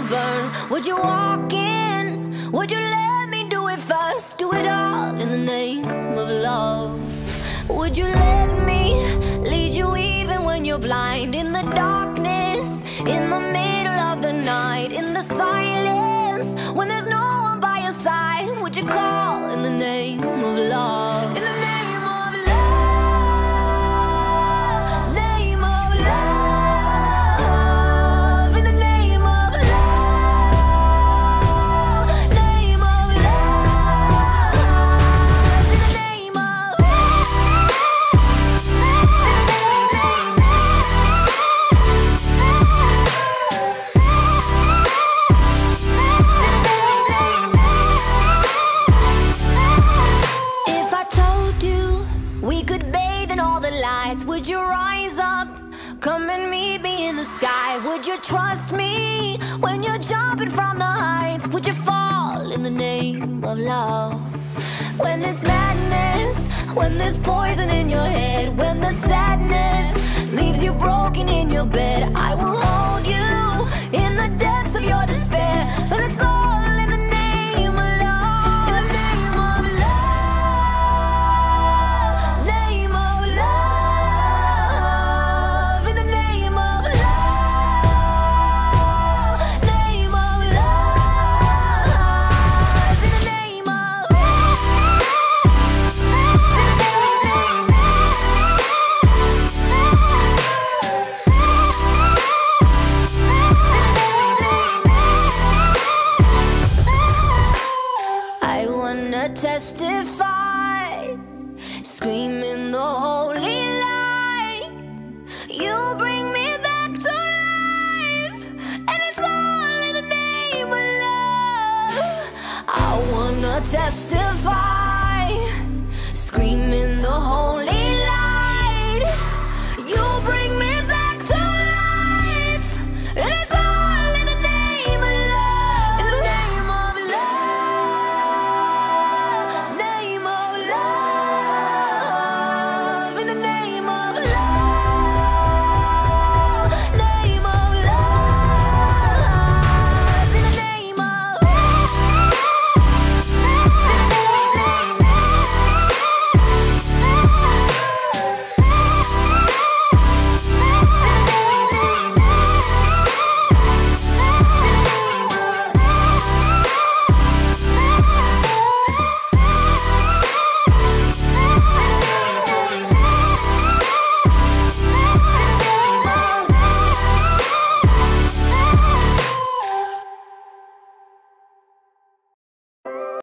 burn? Would you walk in? Would you let me do it first? Do it all in the name of love. Would you let me lead you even when you're blind? In the darkness, in the middle of the night, in the silence, when there's no one by your side, would you call in the name of love? In the name of love, name of love, in the name of love, name of love, in the name of If I told you we could bathe in all the lights, would you rise up? Come and meet me in the sky. Would you trust me when you're jumping from the heights? Would you fall in the name of love? When there's madness, when there's poison in your head, when the sadness leaves you broken in your bed, I will hold you in the depths of your despair. But it's all in the name of love. In the name of love, name of love, in the name of love, name of love, in the name of I wanna testify, screaming the holy light. You bring me back to life, and it's all in the name of love. I wanna testify.